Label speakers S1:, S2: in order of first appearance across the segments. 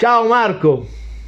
S1: Ciao Marco.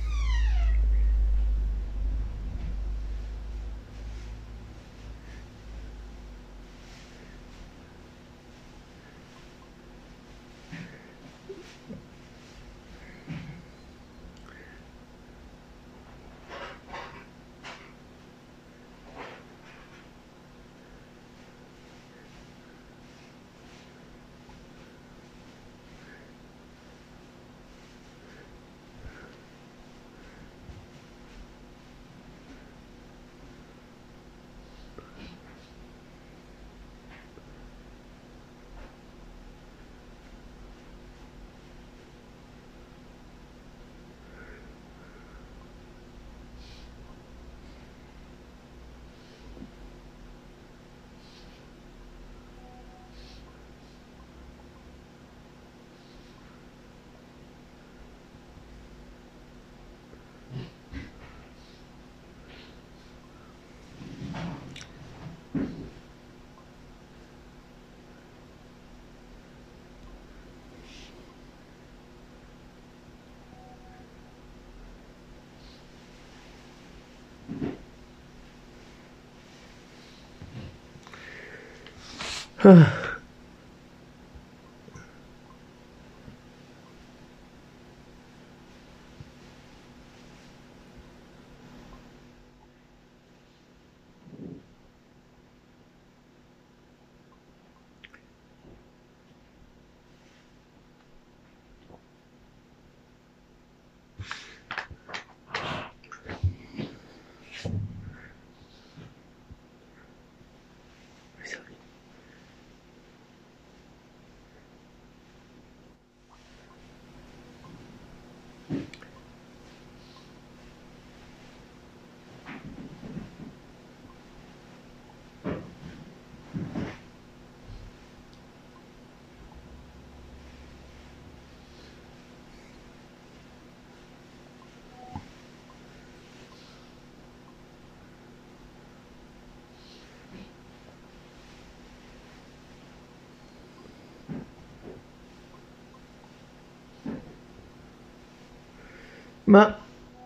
S1: Ma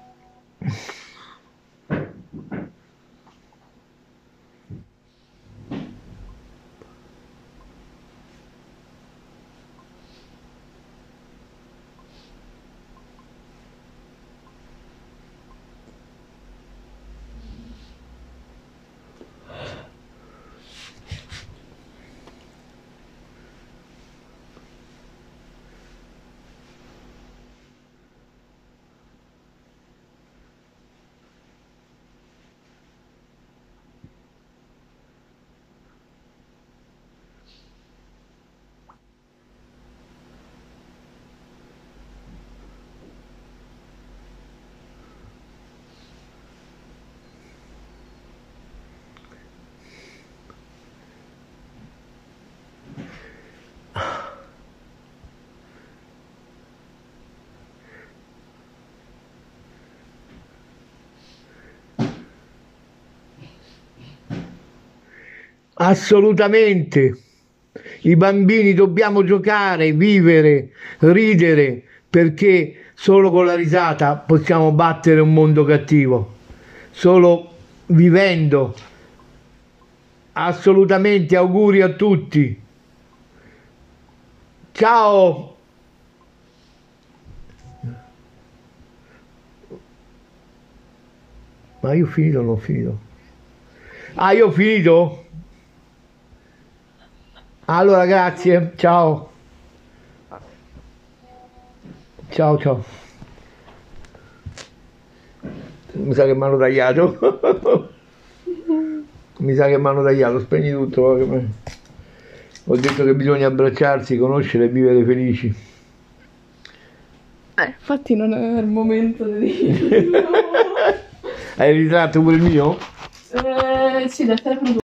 S1: assolutamente. I bambini dobbiamo giocare, vivere, ridere, perché solo con la risata possiamo battere un mondo cattivo. Solo vivendo. Assolutamente, auguri a tutti. Ciao. Ma io ho finito o non ho finito? Ah, io ho finito? Allora, grazie. Ciao. Ciao, ciao. Mi sa che mi hanno tagliato. Mi sa che mi hanno tagliato. Spegni tutto. Ho detto che bisogna abbracciarsi, conoscere e vivere felici.
S2: Infatti non è il momento di dirlo.
S1: Hai ritratto pure il mio?
S2: Sì, dal telefono.